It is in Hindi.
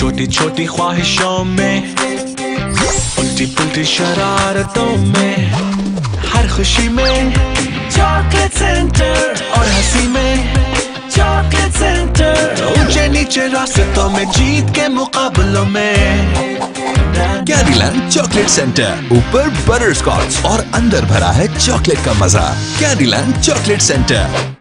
छोटी छोटी ख्वाहिशों में, उल्टी पुल्टी शरारतों में, हर खुशी में चॉकलेट सेंटर और हंसी में चॉकलेट सेंटर, ऊंचे नीचे रास्तों में, जीत के मुकाबलों में। कैंडीलैंड चॉकलेट सेंटर, ऊपर बटर स्कॉच और अंदर भरा है चॉकलेट का मजा। Candyland chocolate centre.